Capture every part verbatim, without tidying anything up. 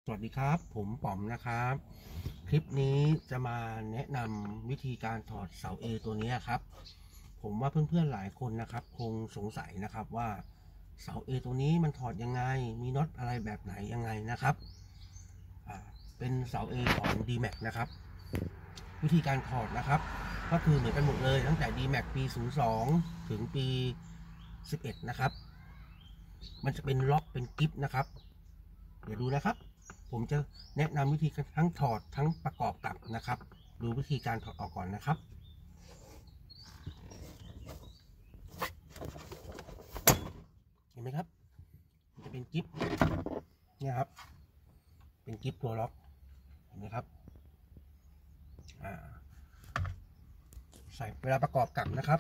สวัสดีครับผมป๋อมนะครับคลิปนี้จะมาแนะนำวิธีการถอดเสา A ตัวนี้ครับผมว่าเพื่อนๆหลายคนนะครับคงสงสัยนะครับว่าเสา A ตัวนี้มันถอดยังไงมีน็อตอะไรแบบไหนยังไงนะครับเป็นเสา A ของ ดี แม็ก นะครับวิธีการถอดนะครับก็คือเหมือนกันหมดเลยตั้งแต่ ดี แม็ก ปีศูนย์สองถึงปีสิบเอ็ดนะครับมันจะเป็นล็อกเป็นกิ๊บนะครับเดี๋ยวดูนะครับผมจะแนะนำวิธีทั้งถอดทั้งประกอบกลับนะครับดูวิธีการถอดออกก่อนนะครับเห็นไหมครับมันจะเป็นกิ๊บเนี่ยครับเป็นกิ๊บตัวล็อกเห็นไหมครับอ่าใส่เวลาประกอบกลับนะครับ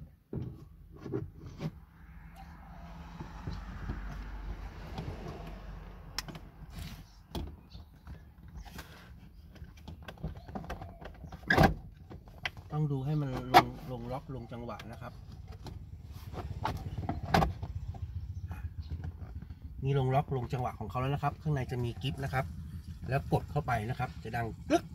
ต้องดูให้มันลงลงล็อกลงจังหวะนะครับมีลงล็อกลงจังหวะของเขาแล้วนะครับข้างในจะมีกิ๊บนะครับแล้วกดเข้าไปนะครับจะดังกึ๊ก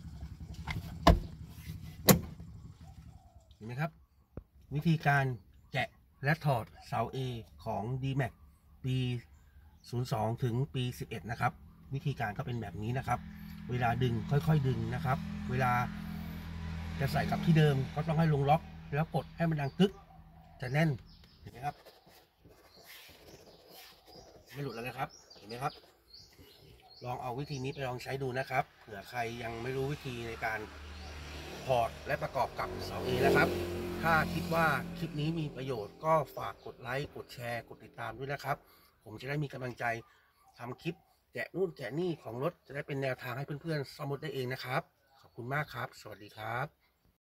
เห็นไหมครับวิธีการแกะและถอดเสา A ของ ดี แม็ก ปีศูนย์สองถึงปีสิบเอ็ดนะครับวิธีการก็เป็นแบบนี้นะครับเวลาดึงค่อยๆดึงนะครับเวลาจะใส่กับที่เดิมก็ต้องให้ลงล็อกแล้วกดให้มันดังกึ๊กจะแน่นเห็นไหมครับไม่หลุดแล้วนะครับเห็นไหมครับลองเอาวิธีนี้ไปลองใช้ดูนะครับเผื่อใครยังไม่รู้วิธีในการถอดและประกอบกับเสา A นะครับถ้าคิดว่าคลิปนี้มีประโยชน์ก็ฝากกดไลค์กดแชร์กดติดตามด้วยนะครับผมจะได้มีกำลังใจทำคลิปแกะนู่นแกะนี่ของรถจะได้เป็นแนวทางให้เพื่อนๆซ่อมรถได้เองนะครับขอบคุณมากครับสวัสดีครับ